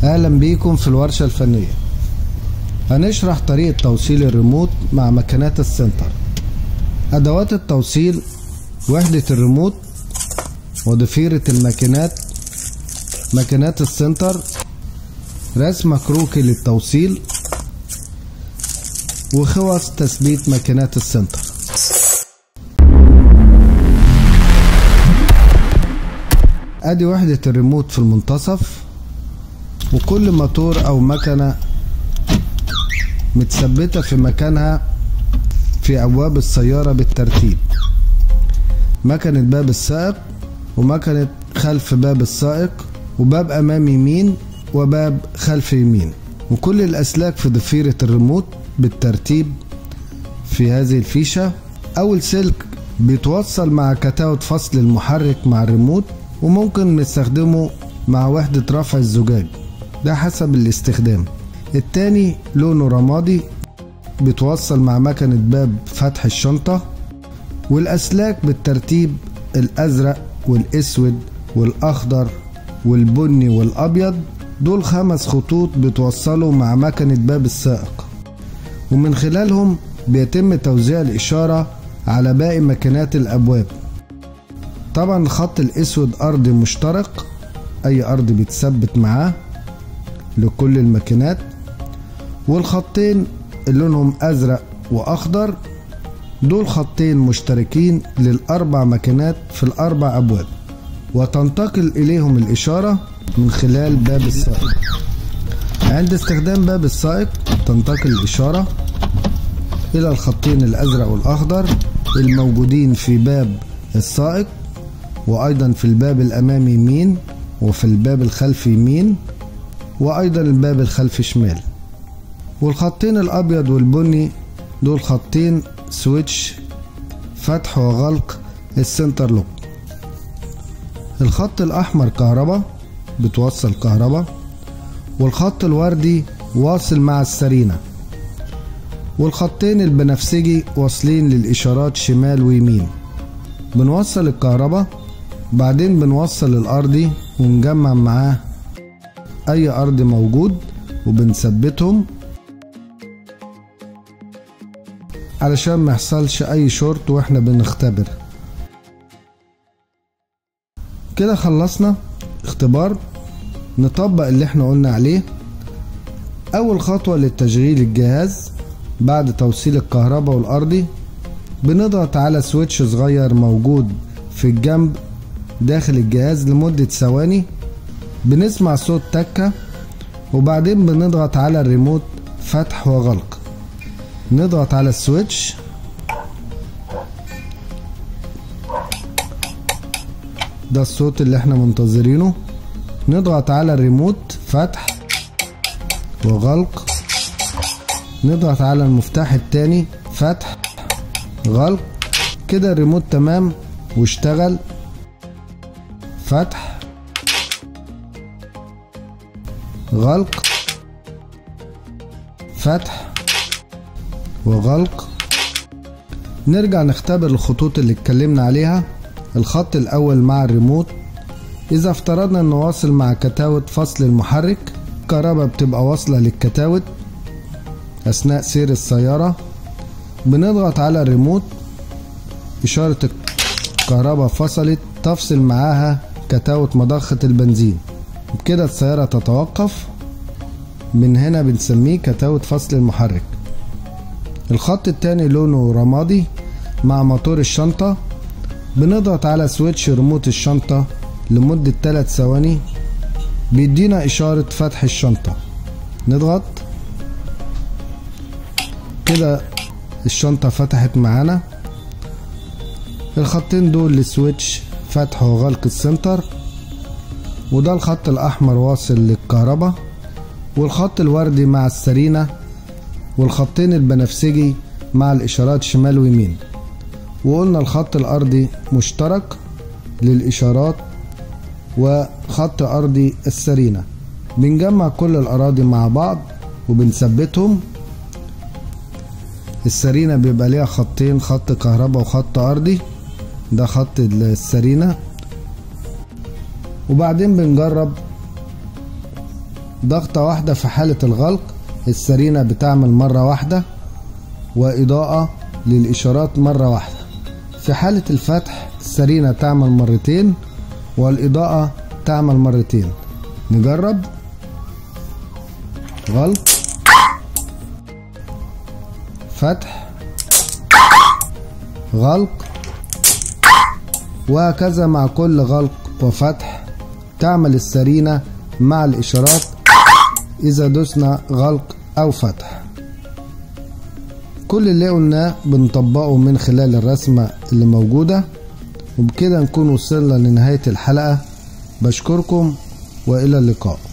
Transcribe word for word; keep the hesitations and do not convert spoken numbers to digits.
اهلا بيكم في الورشة الفنية. هنشرح طريقة توصيل الريموت مع مكنات السنتر. ادوات التوصيل: وحدة الريموت وضفيرة الماكينات، ماكينات السنتر، رسمة كروكي للتوصيل، وخوص تثبيت ماكينات السنتر. ادي وحدة الريموت في المنتصف، وكل موتور او مكنة متثبتة في مكانها في ابواب السيارة بالترتيب: مكنة باب السائق، ومكنة خلف باب السائق، وباب امام يمين، وباب خلف يمين، وكل الاسلاك في ضفيرة الريموت بالترتيب في هذه الفيشة. اول سلك بيتوصل مع كتاوت فصل المحرك مع الريموت، وممكن نستخدمه مع وحدة رفع الزجاج، ده حسب الاستخدام. التاني لونه رمادي بيتوصل مع مكنة باب فتح الشنطة، والأسلاك بالترتيب: الأزرق والأسود والأخضر والبني والأبيض، دول خمس خطوط بيتوصلوا مع مكنة باب السائق، ومن خلالهم بيتم توزيع الإشارة على باقي مكنات الأبواب. طبعا الخط الأسود أرضي مشترك، أي أرض بيتثبت معاه لكل الماكينات، والخطين اللي لونهم أزرق وأخضر دول خطين مشتركين للأربع ماكينات في الأربع أبواب، وتنتقل إليهم الإشارة من خلال باب السائق. عند استخدام باب السائق تنتقل الإشارة إلى الخطين الأزرق والأخضر الموجودين في باب السائق، وأيضا في الباب الأمامي يمين، وفي الباب الخلفي يمين، وأيضا الباب الخلفي شمال. والخطين الأبيض والبني دول خطين سويتش فتح وغلق السنتر لوك. الخط الأحمر كهرباء بتوصل كهرباء، والخط الوردي واصل مع السرينة، والخطين البنفسجي واصلين للإشارات شمال ويمين. بنوصل الكهرباء، بعدين بنوصل الأرضي ونجمع معاه أي أرض موجود وبنثبتهم علشان ما يحصلش أي شورت واحنا بنختبر. كده خلصنا اختبار. نطبق اللي احنا قلنا عليه. أول خطوة للتشغيل الجهاز بعد توصيل الكهرباء والأرضي: بنضغط على سويتش صغير موجود في الجنب داخل الجهاز لمدة ثواني، بنسمع صوت تكة، وبعدين بنضغط على الريموت فتح وغلق. نضغط على السويتش، ده الصوت اللي احنا منتظرينه. نضغط على الريموت فتح وغلق، نضغط على المفتاح التاني فتح غلق. كده الريموت تمام واشتغل. فتح غلق، فتح وغلق. نرجع نختبر الخطوط اللي اتكلمنا عليها. الخط الأول مع الريموت: إذا افترضنا إنه واصل مع كتاوت فصل المحرك، الكهرباء بتبقى واصلة للكتاوت أثناء سير السيارة. بنضغط على الريموت، إشارة الكهرباء فصلت، تفصل معاها كتاوت مضخة البنزين، بكده السيارة تتوقف. من هنا بنسميه كتاوت فصل المحرك. الخط التاني لونه رمادي مع موتور الشنطة. بنضغط على سويتش ريموت الشنطة لمدة ثلاث ثواني، بيدينا إشارة فتح الشنطة. نضغط كده الشنطة فتحت معانا. الخطين دول لسويتش فتح وغلق السنتر، وده الخط الأحمر واصل للكهرباء، والخط الوردي مع السرينة، والخطين البنفسجي مع الإشارات شمال ويمين. وقلنا الخط الأرضي مشترك للإشارات، وخط أرضي السرينة. بنجمع كل الأراضي مع بعض وبنثبتهم. السرينة بيبقى ليها خطين، خط كهرباء وخط أرضي، ده خط السرينة. وبعدين بنجرب ضغطة واحدة في حالة الغلق السرينة بتعمل مرة واحدة، وإضاءة للإشارات مرة واحدة. في حالة الفتح السرينة تعمل مرتين والإضاءة تعمل مرتين. نجرب. غلق، فتح، غلق، وهكذا مع كل غلق وفتح تعمل السرينة مع الإشارات إذا دوسنا غلق أو فتح. كل اللي قلناه بنطبقه من خلال الرسمة اللي موجودة، وبكده نكون وصلنا لنهاية الحلقة. بشكركم وإلى اللقاء.